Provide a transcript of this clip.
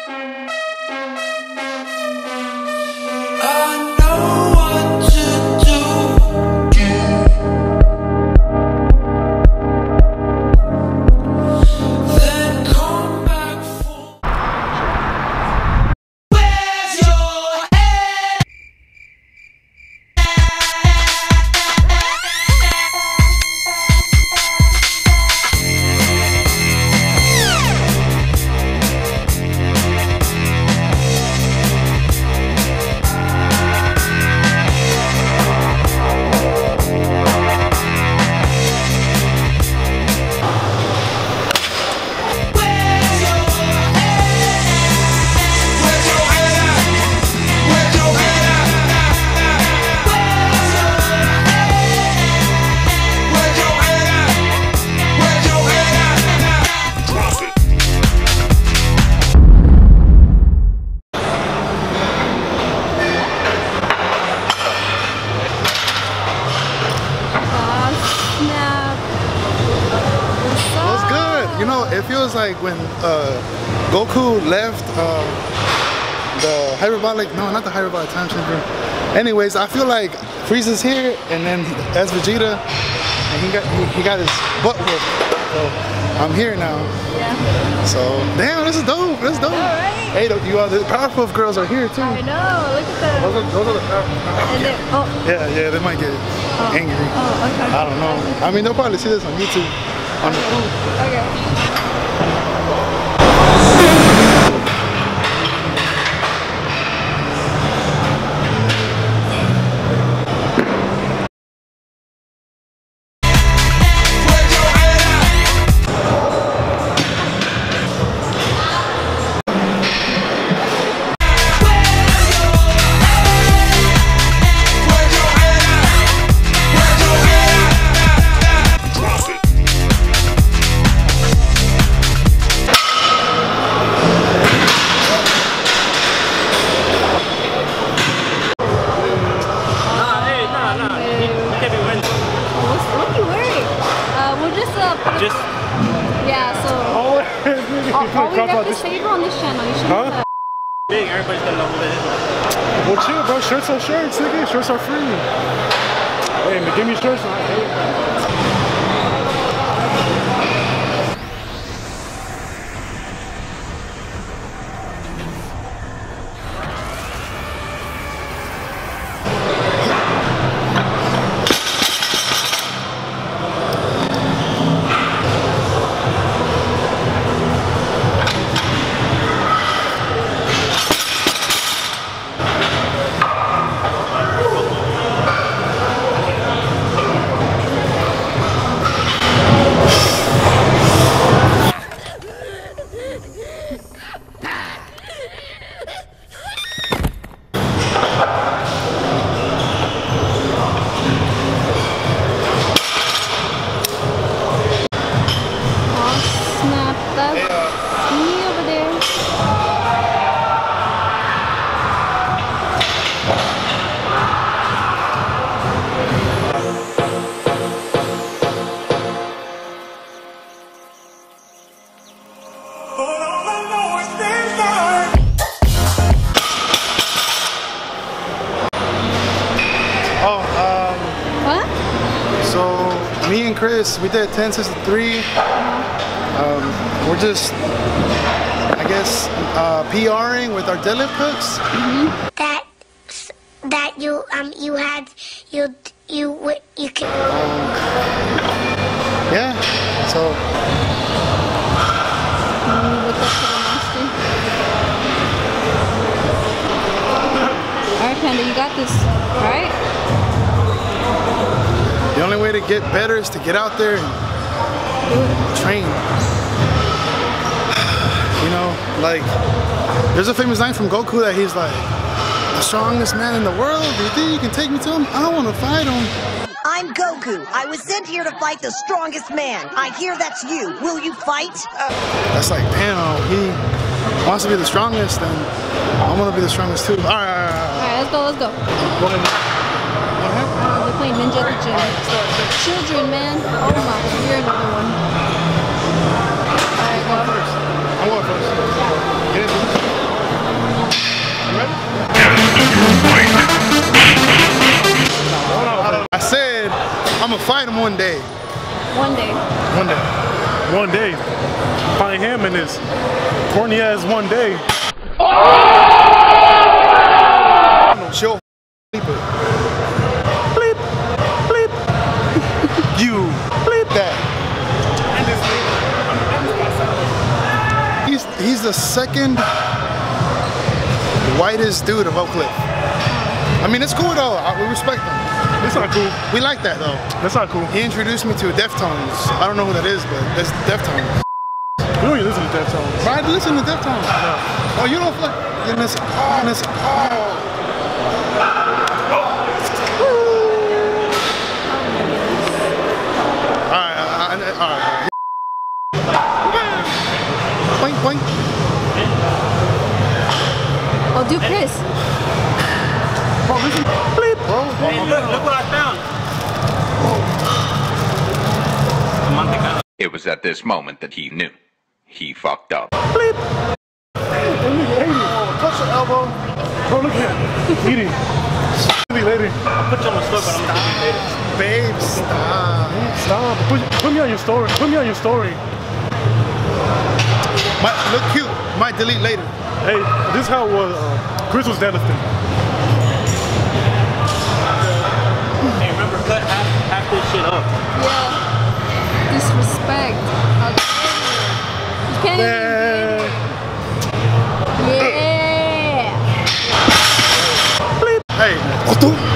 It feels like when Goku left the hyperbolic, no, not the hyperbolic time chamber. Anyways, I feel like Frieza's here, and then as Vegeta, and he got his butt whooped. So I'm here now. Yeah. So damn, this is dope. This is dope. Right? Hey, the Powerpuff Girls are here too. I know. Look at them. Those are the Powerpuff. Yeah, they might get angry. Oh, okay. I don't know. I mean, they'll probably see this on YouTube. Okay. We got this favor on this channel. You should know that. Big, everybody's gonna know who it is. Well, chill, bro. Shirts are shirts, nigga. Shirts are free. Hey, man, give me shirts. Me and Chris, we did 10 sets of 3. We're just, I guess, PRing with our deadlift hooks. That you can. Yeah. So. Look up to the monster. All right, Panda, you got this. All right. The only way to get better is to get out there and train. You know, like, there's a famous line from Goku that he's like, the strongest man in the world, do you think you can take me to him? I don't want to fight him. I'm Goku. I was sent here to fight the strongest man. I hear that's you. Will you fight? That's like, damn, he wants to be the strongest, and I'm going to be the strongest too. All right, let's go. They're playing Ninja at the gym. Children, man. Oh my, you're another one. Alright, go. I'm going first. Get it. fight him one day. One day. One day. One day. Find him in this corny ass one day. She'll bleep it. Bleep. Bleep. You. Bleep that. He's the second whitest dude of Oak Cliff. I mean, it's cool though. We respect him. It's not cool. We like that though. That's not cool. He introduced me to Deftones. I don't know who that is, but that's Deftones. We don't even listen to Deftones. I listen to Deftones. No. Oh, you don't like goodness. Goodness. Alright. Boink, boink. Oh, do Chris. Bro, listen. Bleep. Bro. Hey, look what I found. It was at this moment that he knew. He fucked up. Bleep. Touch your elbow. Bro, look at him. Eating. Lady. I'll put you on the story, but I'm gonna do it later. Babe, stop. Stop. Put me on your story. Put me on your story. Might look cute. Might delete later. Hey, this is how it was. Chris was deadlifting. Hey, remember, cut half this shit up. Yeah. Disrespect. How dare you? You can't even do it. Yeah. Hey.